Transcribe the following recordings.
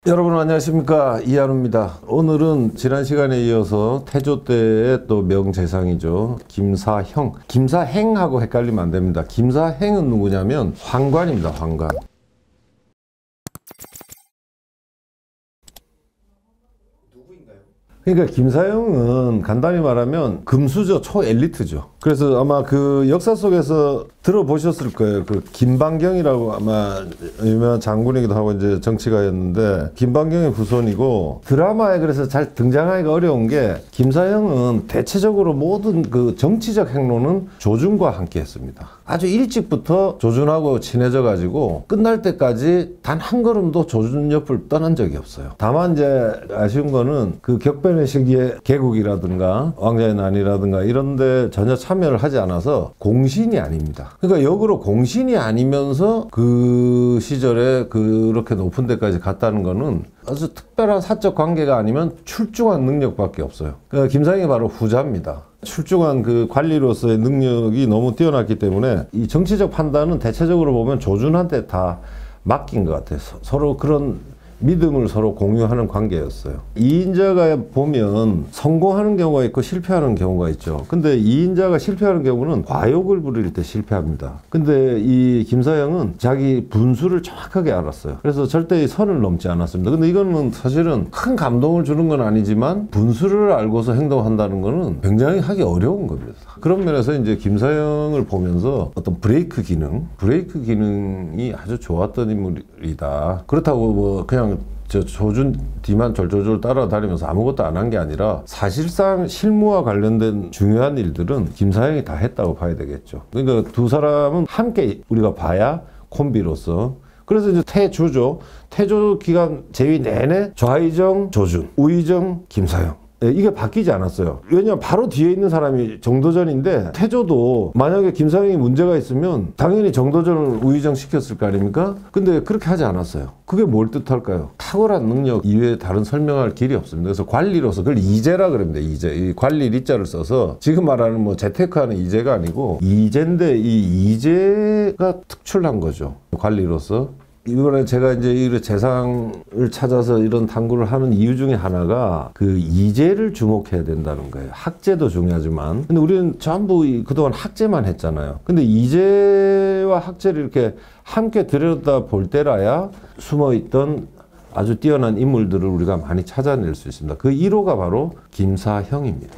여러분 안녕하십니까, 이한우입니다. 오늘은 지난 시간에 이어서 태조 때의 또 명재상이죠, 김사형. 김사행하고 헷갈리면 안 됩니다. 김사행은 누구냐면 황관입니다. 황관. 그러니까 김사형은 간단히 말하면 금수저 초엘리트죠. 그래서 아마 그 역사 속에서 들어보셨을 거예요. 그 김반경이라고 아마 유명한 장군이기도 하고 이제 정치가였는데, 김반경의 후손이고, 드라마에 그래서 잘 등장하기가 어려운 게, 김사형은 대체적으로 모든 그 정치적 행로는 조준과 함께 했습니다. 아주 일찍부터 조준하고 친해져 가지고 끝날 때까지 단 한 걸음도 조준 옆을 떠난 적이 없어요. 다만 이제 아쉬운 거는 그 격변의 시기에 개국이라든가 왕자의 난이라든가 이런 데 전혀 참여를 하지 않아서 공신이 아닙니다. 그러니까 역으로 공신이 아니면서 그 시절에 그렇게 높은 데까지 갔다는 거는 아주 특별한 사적 관계가 아니면 출중한 능력밖에 없어요. 그러니까 김사형이 바로 후자입니다. 출중한 그 관리로서의 능력이 너무 뛰어났기 때문에 이 정치적 판단은 대체적으로 보면 조준한테 다 맡긴 것 같아요. 서로 그런 믿음을 서로 공유하는 관계였어요. 2인자가 보면 성공하는 경우가 있고 실패하는 경우가 있죠. 근데 2인자가 실패하는 경우는 과욕을 부릴 때 실패합니다. 근데 이 김사형은 자기 분수를 정확하게 알았어요. 그래서 절대 선을 넘지 않았습니다. 근데 이거는 사실은 큰 감동을 주는 건 아니지만 분수를 알고서 행동한다는 거는 굉장히 하기 어려운 겁니다. 그런 면에서 이제 김사형을 보면서 어떤 브레이크 기능이 아주 좋았던 인물이다. 그렇다고 뭐 그냥 조준 뒤만 졸졸졸 따라다니면서 아무것도 안 한 게 아니라 사실상 실무와 관련된 중요한 일들은 김사형이 다 했다고 봐야 되겠죠. 그러니까 두 사람은 함께 우리가 봐야 콤비로서. 그래서 이제 태조죠. 태조 기간 재위 내내 좌의정 조준, 우의정 김사형. 네, 이게 바뀌지 않았어요. 왜냐하면 바로 뒤에 있는 사람이 정도전인데, 태조도 만약에 김사형이 문제가 있으면 당연히 정도전을 우의정 시켰을 거 아닙니까? 근데 그렇게 하지 않았어요. 그게 뭘 뜻할까요? 탁월한 능력 이외에 다른 설명할 길이 없습니다. 그래서 관리로서, 그걸 이재라 그럽니다. 이재. 이 관리 리자를 써서 지금 말하는 뭐 재테크하는 이재가 아니고 이재인데, 이 이재가 특출난 거죠. 관리로서. 이번에 제가 이제 이 재상을 찾아서 이런 탐구를 하는 이유 중에 하나가 그 이재를 주목해야 된다는 거예요. 학재도 중요하지만. 근데 우리는 전부 그동안 학재만 했잖아요. 근데 이재와 학재를 이렇게 함께 들여다볼 때라야 숨어있던 아주 뛰어난 인물들을 우리가 많이 찾아낼 수 있습니다. 그 1호가 바로 김사형입니다.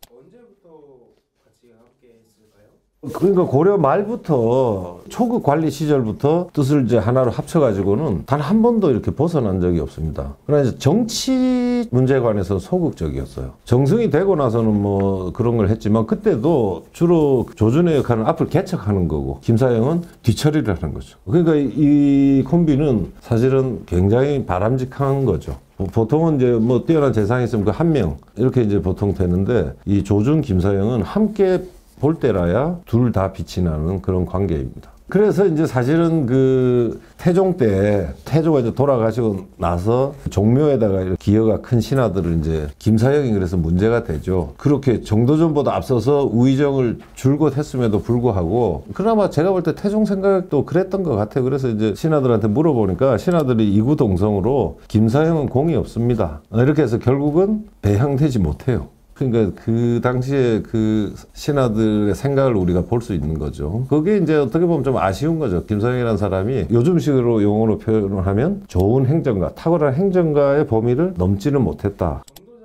그러니까 고려 말부터 초급 관리 시절부터 뜻을 이제 하나로 합쳐가지고는 단 한 번도 이렇게 벗어난 적이 없습니다. 그러나 이제 정치 문제에 관해서 소극적이었어요. 정승이 되고 나서는 뭐 그런 걸 했지만, 그때도 주로 조준의 역할은 앞을 개척하는 거고 김사형은 뒤처리를 하는 거죠. 그러니까 이 콤비는 사실은 굉장히 바람직한 거죠. 보통은 이제 뭐 뛰어난 재상이 있으면 그 한 명 이렇게 이제 보통 되는데, 이 조준 김사형은 함께 볼 때라야 둘 다 빛이 나는 그런 관계입니다. 그래서 이제 사실은 그 태종 때, 태조가 이제 돌아가시고 나서 종묘에다가 기여가 큰 신하들을 이제 김사형이 그래서 문제가 되죠. 그렇게 정도전보다 앞서서 우의정을 줄곧 했음에도 불구하고, 그나마 제가 볼 때 태종 생각도 그랬던 것 같아요. 그래서 이제 신하들한테 물어보니까 신하들이 이구동성으로 김사형은 공이 없습니다, 이렇게 해서 결국은 배양되지 못해요. 그러니까 그 당시에 그 신하들의 생각을 우리가 볼 수 있는 거죠. 그게 이제 어떻게 보면 좀 아쉬운 거죠. 김사형이라는 사람이 요즘식으로 용어로 표현을 하면 좋은 행정가, 탁월한 행정가의 범위를 넘지는 못했다.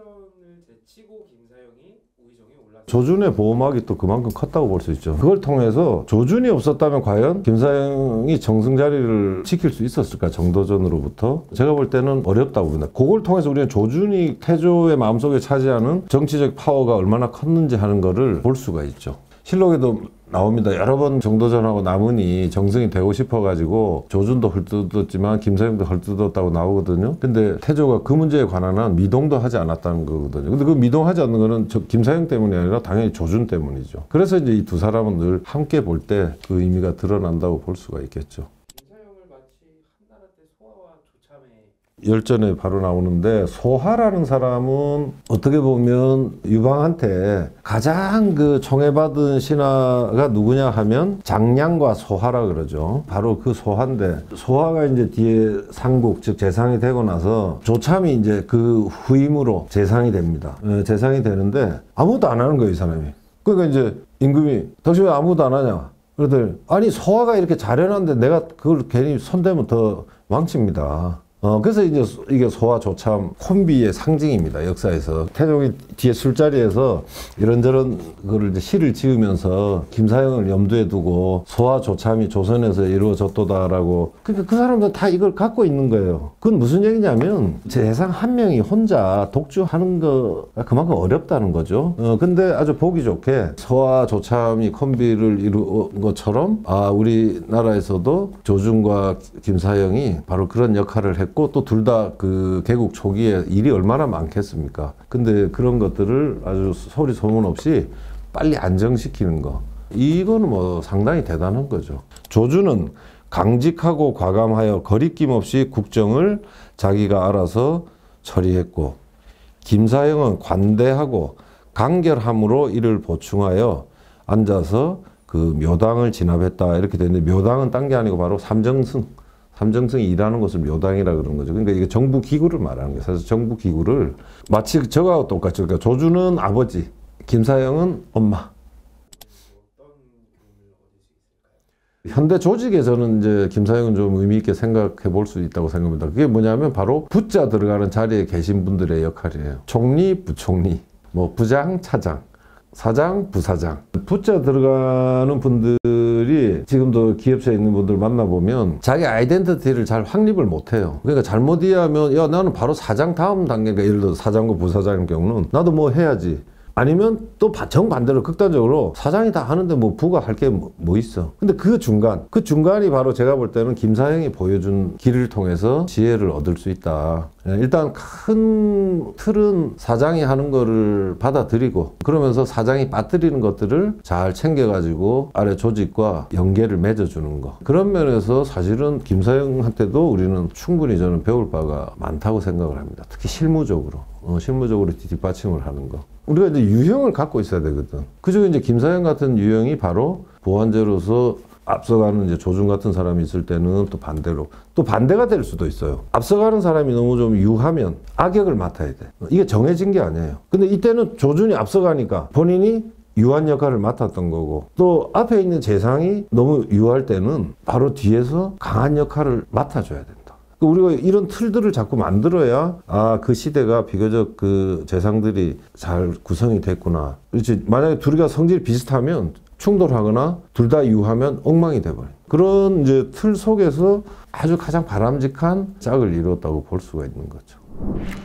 조준의 보호막이 또 그만큼 컸다고 볼 수 있죠. 그걸 통해서 조준이 없었다면 과연 김사형이 정승 자리를 지킬 수 있었을까, 정도전으로부터? 제가 볼 때는 어렵다고 봅니다. 그걸 통해서 우리는 조준이 태조의 마음속에 차지하는 정치적 파워가 얼마나 컸는지 하는 거를 볼 수가 있죠. 실록에도 나옵니다. 여러 번 정도전하고 남으니 정승이 되고 싶어가지고 조준도 헐뜯었지만 김사형도 헐뜯었다고 나오거든요. 근데 태조가 그 문제에 관한 한 미동도 하지 않았다는 거거든요. 근데 그 미동하지 않는 거는 김사형 때문이 아니라 당연히 조준 때문이죠. 그래서 이제 이 두 사람은 늘 함께 볼 때 그 의미가 드러난다고 볼 수가 있겠죠. 열전에 바로 나오는데, 소하라는 사람은 어떻게 보면 유방한테 가장 그 총애받은 신하가 누구냐 하면 장량과 소하라 그러죠. 바로 그 소하인데, 소하가 이제 뒤에 상국 즉 재상이 되고 나서 조참이 이제 그 후임으로 재상이 됩니다. 재상이 되는데 아무도 안 하는 거예요, 이 사람이. 그러니까 이제 임금이 당신 왜 아무도 안 하냐? 그러더니 아니 소하가 이렇게 잘해놨는데 내가 그걸 괜히 손대면 더 망칩니다. 그래서 이제 이게 소하 조참 콤비의 상징입니다. 역사에서. 태종이 뒤에 술자리에서 이런저런 거를 이제 시를 지으면서 김사영을 염두에 두고 소하 조참이 조선에서 이루어졌도다라고. 그러니까 그 사람들은 다 이걸 갖고 있는 거예요. 그건 무슨 얘기냐면 재상 한 명이 혼자 독주하는 거가 그만큼 어렵다는 거죠. 근데 아주 보기 좋게 소하 조참이 콤비를 이루은 것처럼 우리나라에서도 조준과 김사영이 바로 그런 역할을 했고, 또 둘 다 그 개국 초기에 일이 얼마나 많겠습니까? 근데 그런 것들을 아주 소리 소문 없이 빨리 안정시키는 거, 이거는 뭐 상당히 대단한 거죠. 조준은 강직하고 과감하여 거리낌 없이 국정을 자기가 알아서 처리했고, 김사영은 관대하고 간결함으로 이를 보충하여 앉아서 그 묘당을 진압했다, 이렇게 되는데, 묘당은 딴 게 아니고 바로 삼정승이 일하는 것을 묘당이라 그러는 거죠. 그러니까 이게 정부 기구를 말하는 거예요. 사실 정부 기구를 마치 저하고 똑같죠. 그러니까 조준은 아버지, 김사영은 엄마. 현대 조직에 저는 이제 김사영은 좀 의미 있게 생각해 볼 수 있다고 생각합니다. 그게 뭐냐면 바로 붙자 들어가는 자리에 계신 분들의 역할이에요. 총리, 부총리, 뭐 부장, 차장, 사장, 부사장. 붙자 들어가는 분들이 지금도 기업체에 있는 분들 만나보면 자기 아이덴티티를 잘 확립을 못해요. 그러니까 잘못 이해하면 야 나는 바로 사장 다음 단계가, 예를 들어 사장과 부사장인 경우는 나도 뭐 해야지. 아니면 또 정반대로 극단적으로 사장이 다 하는데 뭐 부가 할 게 뭐 있어. 근데 그 중간이 바로 제가 볼 때는 김사영이 보여준 길을 통해서 지혜를 얻을 수 있다. 일단 큰 틀은 사장이 하는 거를 받아들이고, 그러면서 사장이 빠뜨리는 것들을 잘 챙겨가지고 아래 조직과 연계를 맺어주는 거. 그런 면에서 사실은 김사영한테도 우리는 충분히 저는 배울 바가 많다고 생각을 합니다. 특히 실무적으로 뒷받침을 하는 거. 우리가 이제 유형을 갖고 있어야 되거든. 그중에 이제 김사영 같은 유형이 바로 보완제로서 앞서가는 이제 조준 같은 사람이 있을 때는 또 반대로 또 반대가 될 수도 있어요. 앞서가는 사람이 너무 좀 유하면 악역을 맡아야 돼. 이게 정해진 게 아니에요. 근데 이때는 조준이 앞서가니까 본인이 유한 역할을 맡았던 거고, 또 앞에 있는 재상이 너무 유할 때는 바로 뒤에서 강한 역할을 맡아줘야 된다. 우리가 이런 틀들을 자꾸 만들어야 그 시대가 비교적 그 재상들이 잘 구성이 됐구나. 그렇지. 만약에 둘이가 성질이 비슷하면 충돌하거나 둘 다 유하면 엉망이 돼버려요. 그런 이제 틀 속에서 아주 가장 바람직한 짝을 이뤘다고 볼 수가 있는 거죠.